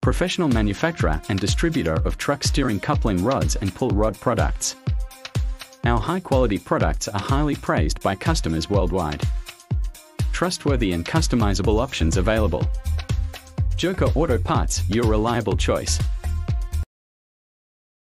professional manufacturer and distributor of truck steering coupling rods and pull rod products. Our high-quality products are highly praised by customers worldwide. Trustworthy and customizable options available. JOKA Auto Parts, your reliable choice.